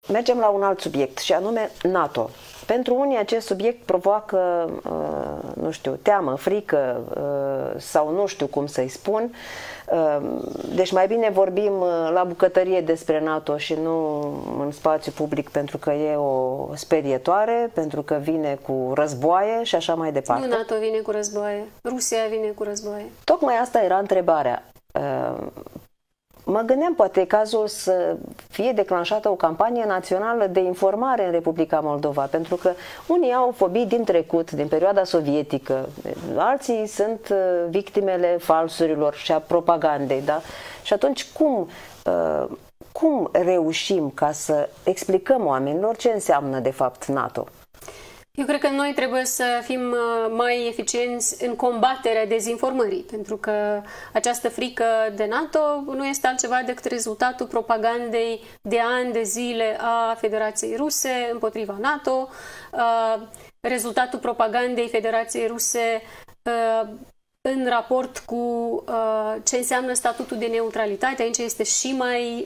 mergem la un alt subiect și anume NATO. Pentru unii acest subiect provoacă, nu știu, teamă, frică sau nu știu cum să-i spun. Deci mai bine vorbim la bucătărie despre NATO și nu în spațiu public pentru că e o sperietoare, pentru că vine cu războaie și așa mai departe. Nu NATO vine cu războaie, Rusia vine cu războaie. Tocmai asta era întrebarea. Mă gândeam, poate e cazul să fie declanșată o campanie națională de informare în Republica Moldova, pentru că unii au fobii din trecut, din perioada sovietică, alții sunt victimele falsurilor și a propagandei, da? Și atunci cum reușim ca să explicăm oamenilor ce înseamnă de fapt NATO? Eu cred că noi trebuie să fim mai eficienți în combaterea dezinformării, pentru că această frică de NATO nu este altceva decât rezultatul propagandei de ani de zile a Federației Ruse împotriva NATO, rezultatul propagandei Federației Ruse în raport cu ce înseamnă statutul de neutralitate. Aici este și mai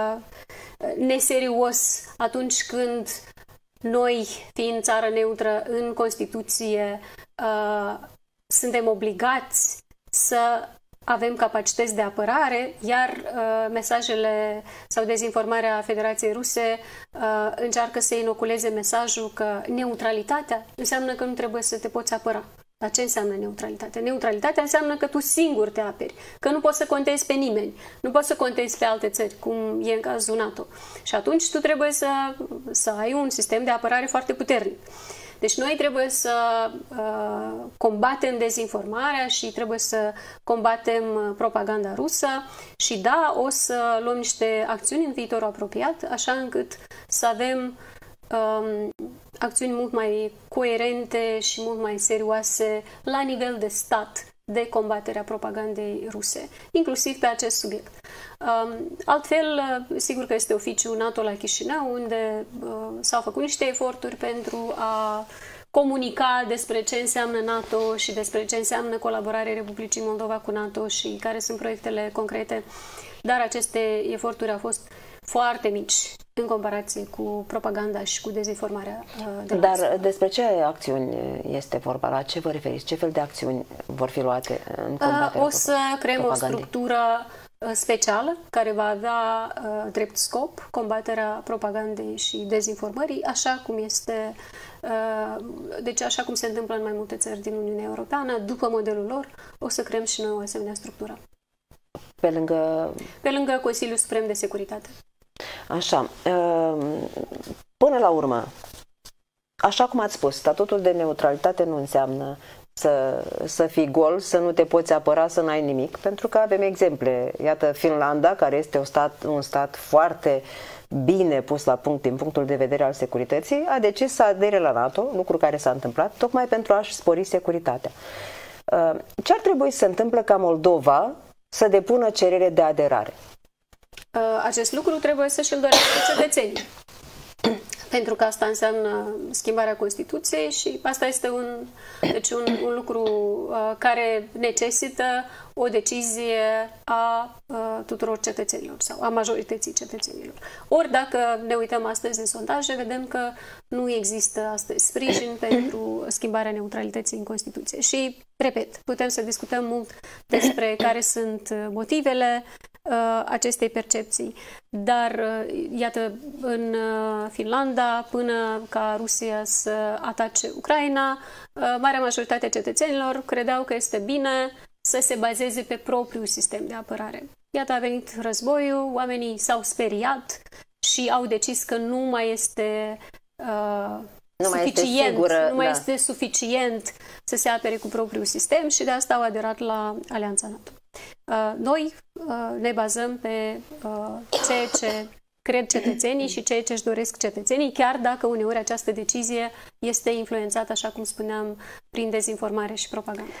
neserios atunci când noi, fiind țară neutră în Constituție, suntem obligați să avem capacități de apărare, iar mesajele sau dezinformarea Federației Ruse încearcă să inoculeze mesajul că neutralitatea înseamnă că nu trebuie să te poți apăra. Dar ce înseamnă neutralitate? Neutralitatea înseamnă că tu singur te aperi, că nu poți să contezi pe nimeni, nu poți să contezi pe alte țări, cum e în cazul NATO. Și atunci tu trebuie să ai un sistem de apărare foarte puternic. Deci noi trebuie să combatem dezinformarea și trebuie să combatem propaganda rusă și da, o să luăm niște acțiuni în viitorul apropiat, așa încât să avem acțiuni mult mai coerente și mult mai serioase la nivel de stat de combaterea propagandei ruse, inclusiv pe acest subiect. Altfel, sigur că este oficiul NATO la Chișinău, unde s-au făcut niște eforturi pentru a comunica despre ce înseamnă NATO și despre ce înseamnă colaborarea Republicii Moldova cu NATO și care sunt proiectele concrete, dar aceste eforturi au fost foarte mici în comparație cu propaganda și cu dezinformarea de masă. Dar despre ce acțiuni este vorba? La ce vă referiți? Ce fel de acțiuni vor fi luate în combaterea O să creăm o structură specială care va avea drept scop combaterea propagandei și dezinformării, așa cum este, deci așa cum se întâmplă în mai multe țări din Uniunea Europeană, după modelul lor, o să creăm și noi o asemenea structură. Pe lângă Consiliul Suprem de Securitate. Așa. Până la urmă, așa cum ați spus, statutul de neutralitate nu înseamnă să fii gol, să nu te poți apăra, să n-ai nimic, pentru că avem exemple. Iată, Finlanda, care este un stat foarte bine pus la punct din punctul de vedere al securității, a decis să adere la NATO, lucru care s-a întâmplat, tocmai pentru a-și spori securitatea. Ce ar trebui să se întâmple ca Moldova să depună cerere de aderare? Acest lucru trebuie să și-l dorească cetățenii. Pentru că asta înseamnă schimbarea Constituției și asta este un lucru care necesită o decizie a tuturor cetățenilor sau a majorității cetățenilor. Ori dacă ne uităm astăzi în sondaje, vedem că nu există astăzi sprijin pentru schimbarea neutralității în Constituție. Și, repet, putem să discutăm mult despre care sunt motivele acestei percepții. Dar, iată, în Finlanda, până ca Rusia să atace Ucraina, marea majoritate a cetățenilor credeau că este bine să se bazeze pe propriul sistem de apărare. Iată, a venit războiul, oamenii s-au speriat și au decis că nu mai este este suficient să se apere cu propriul sistem și de asta au aderat la Alianța NATO. Noi ne bazăm pe ceea ce cred cetățenii și ceea ce își doresc cetățenii, chiar dacă uneori această decizie este influențată, așa cum spuneam, prin dezinformare și propagandă.